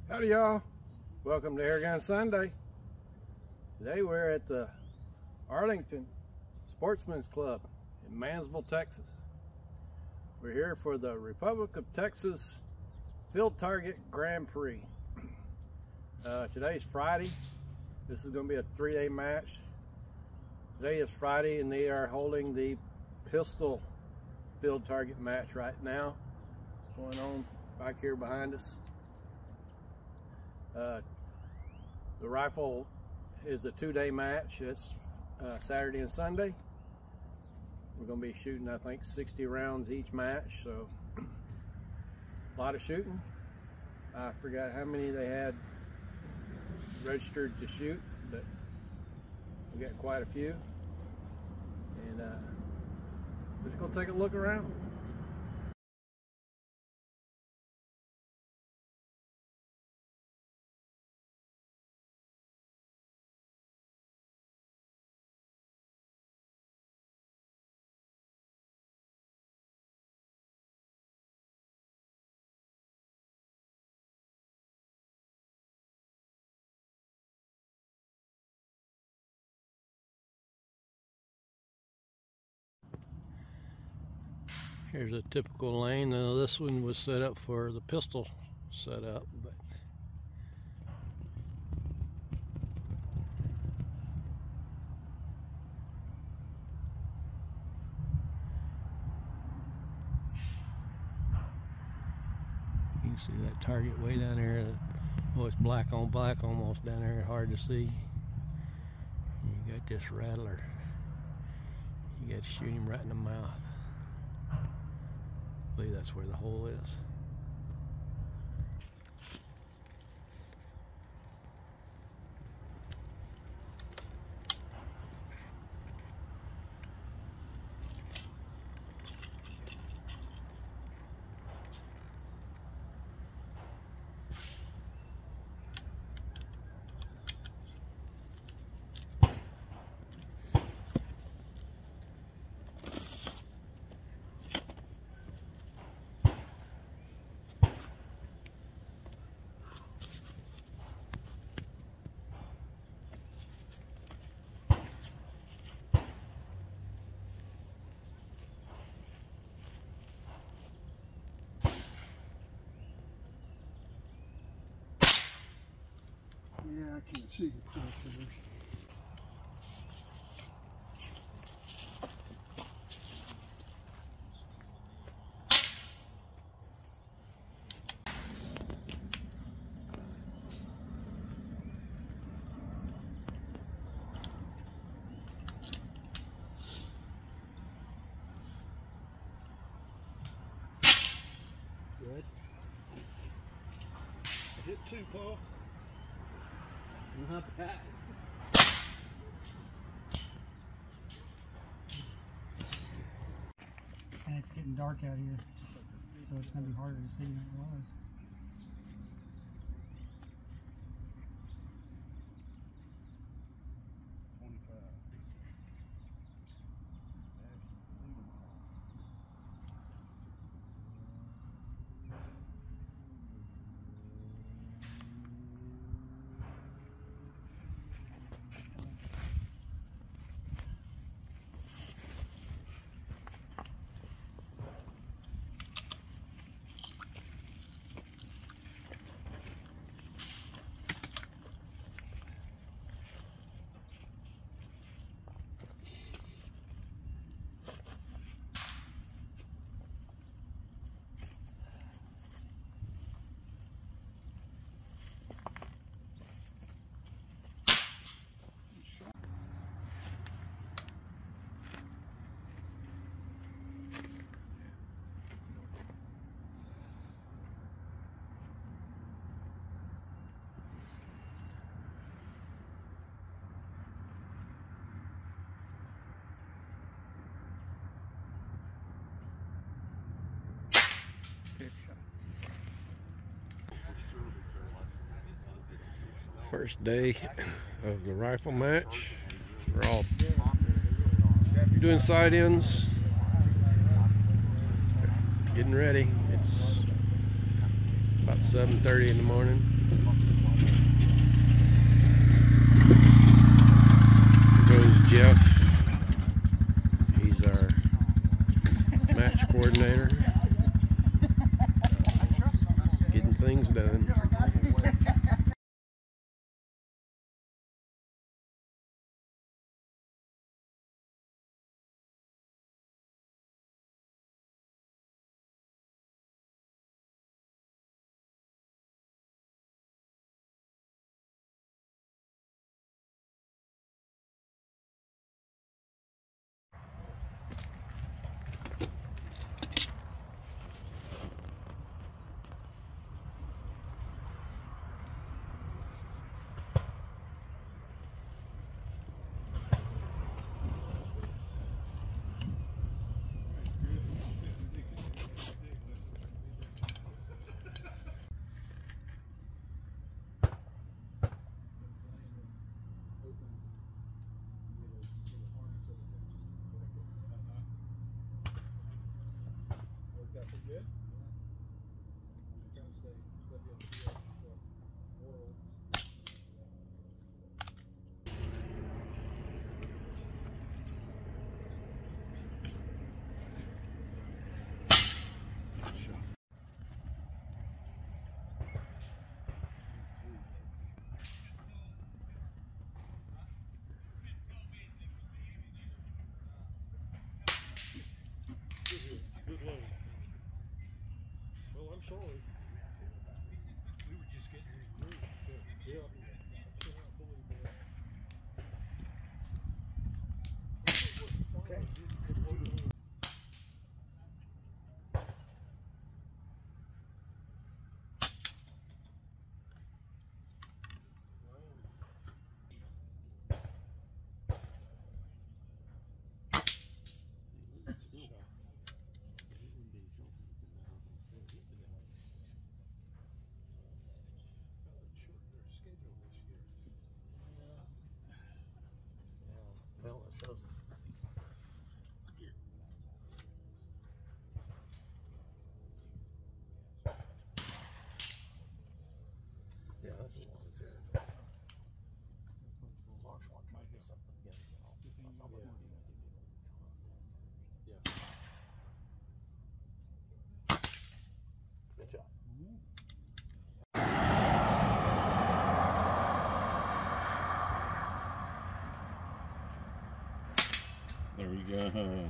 Howdy y'all, welcome to Airgun Sunday. Today we're at the Arlington Sportsman's Club in Mansville, Texas. We're here for the Republic of Texas Field Target Grand Prix. Today's Friday. This is going to be a 3-day match. Today is Friday and they are holding the pistol field target match right now. Going on back here behind us. The rifle is a 2-day match. It's Saturday and Sunday. We're going to be shooting, I think, 60 rounds each match, so a lot of shooting. I forgot how many they had registered to shoot, but we got quite a few. And let's go take a look around. Here's a typical lane. Now this one was set up for the pistol setup, but you can see that target way down there. Oh, it's black on black almost down there, hard to see. You got this rattler. You got to shoot him right in the mouth. I believe that's where the hole is. Yeah, I can't see the crosshairs. Good. I hit 2, Paul. Not bad. And it's getting dark out here, so it's going to be harder to see than it was. First day of the rifle match. We're all doing side ends, getting ready. It's About 7:30 in the morning. Here goes Jeff. He's our match coordinator. Getting things done. Good load. Well, I'm sorry. We were just getting in the groove. Yeah. I cannot believe that. Okay. Well, it shows. Yeah, that's a long fair. Marsh want to try to get something together. Yeah. Good job. There we go.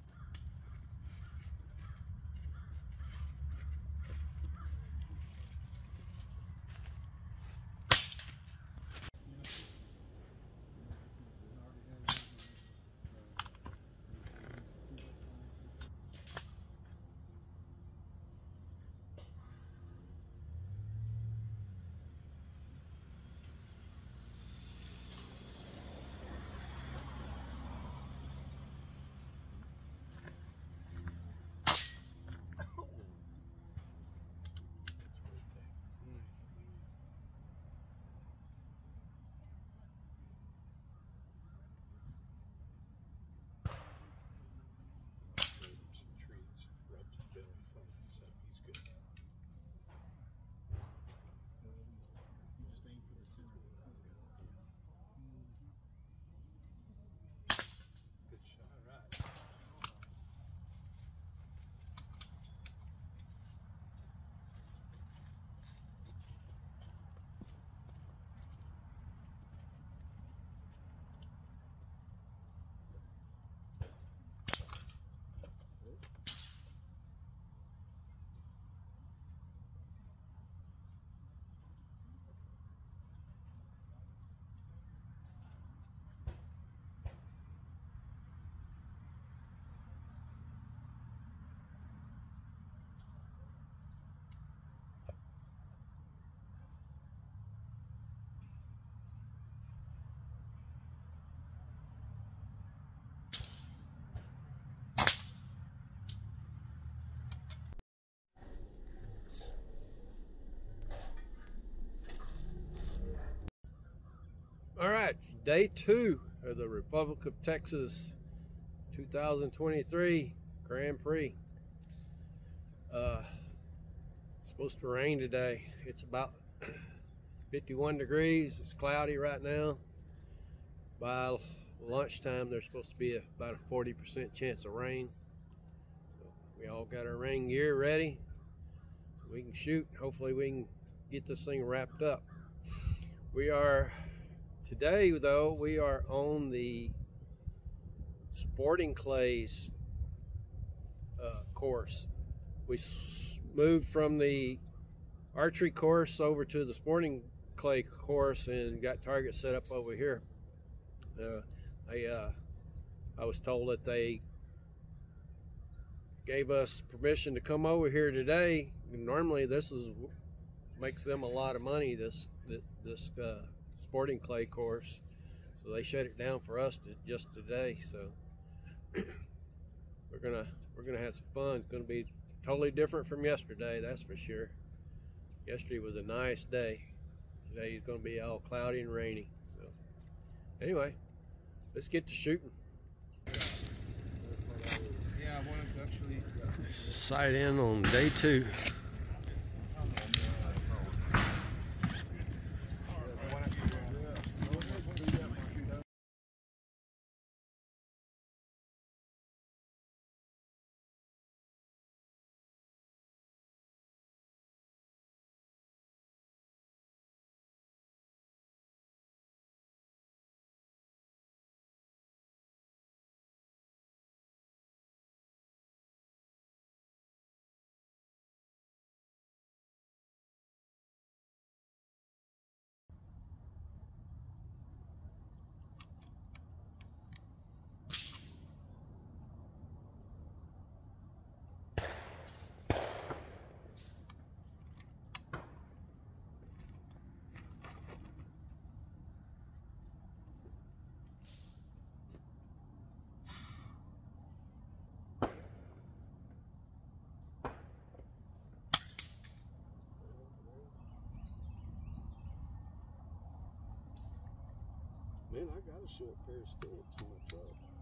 All right, day 2 of the Republic of Texas 2023 Grand Prix. Supposed to rain today. It's about 51 degrees. It's cloudy right now. By lunchtime, there's supposed to be about a 40% chance of rain. So we all got our rain gear ready so we can shoot. Hopefully we can get this thing wrapped up. Today though, we are on the Sporting Clays course. We moved from the archery course over to the Sporting Clay course and got targets set up over here. I was told that they gave us permission to come over here today. Normally this makes them a lot of money, this Sporting Clay course, so they shut it down for us just today. So we're gonna have some fun. It's gonna be totally different from yesterday, that's for sure. Yesterday was a nice day. Today is gonna be all cloudy and rainy. So anyway, let's get to shooting. Yeah, I wanted to actually. This is sight in on day 2. Man, I got a short pair of sticks in my truck.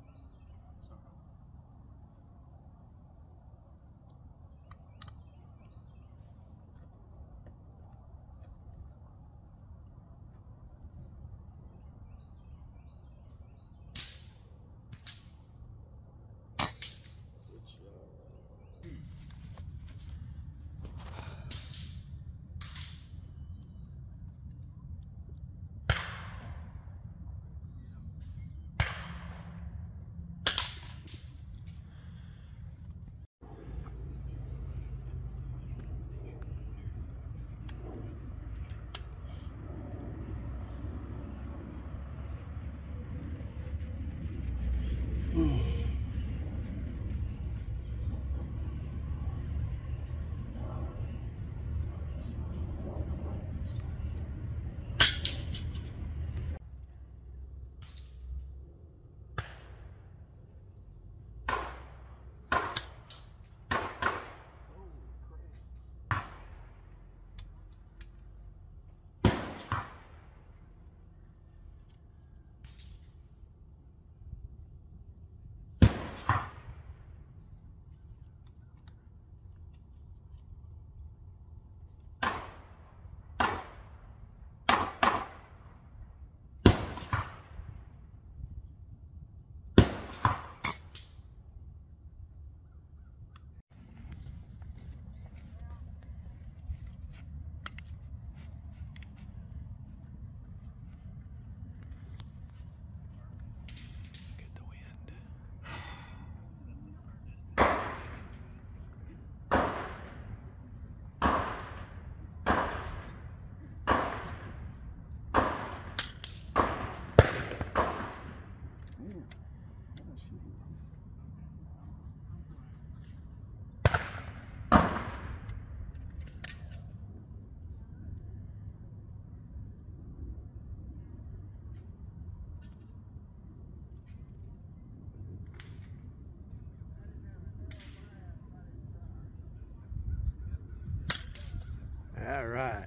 All right.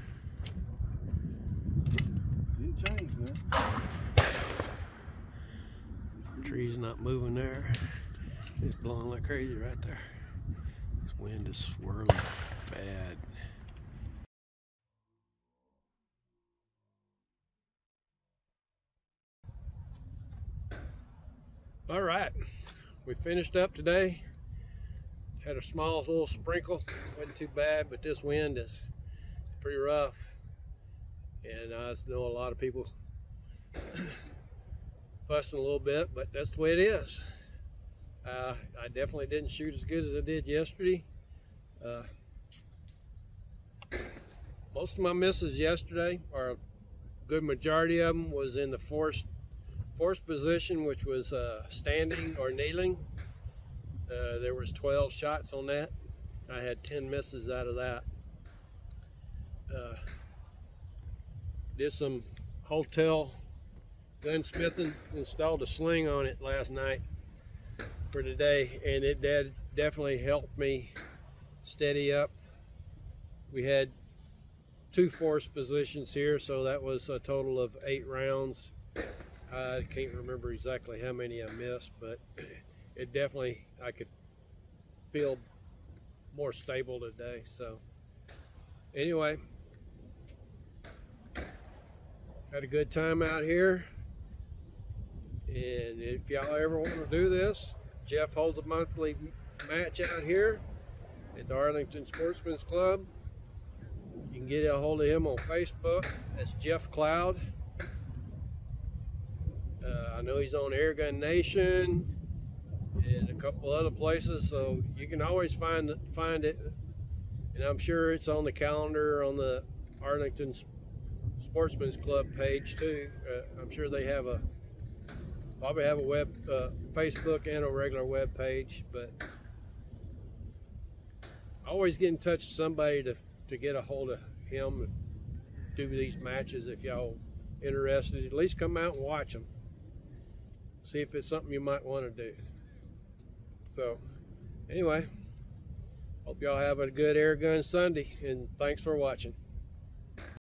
Didn't change, man. Tree's not moving there. It's blowing like crazy right there. This wind is swirling bad. All right, we finished up today. Had a small little sprinkle, wasn't too bad, but this wind is pretty rough. And I know a lot of people fussing a little bit, but that's the way it is. I definitely didn't shoot as good as I did yesterday. Most of my misses yesterday, or a good majority of them, was in the forced position, which was standing or kneeling. There was 12 shots on that. I had 10 misses out of that. Did some hotel gunsmithing, installed a sling on it last night for today, and it definitely helped me steady up. We had 2 forced positions here, so that was a total of 8 rounds. I can't remember exactly how many I missed, but it definitely, I could feel more stable today. So anyway, had a good time out here. And if y'all ever want to do this, Jeff holds a monthly match out here at the Arlington Sportsman's Club. You can get a hold of him on Facebook. That's Jeff Cloud. I know he's on Airgun Nation and a couple other places, so you can always find it. And I'm sure it's on the calendar on the Arlington Sportsman's Club page too. I'm sure they have probably have a web Facebook and a regular web page, but I always get in touch with somebody to get a hold of him and do these matches. If y'all interested, at least come out and watch them. See if it's something you might want to do. So anyway, hope y'all have a good Airgun Sunday, and thanks for watching.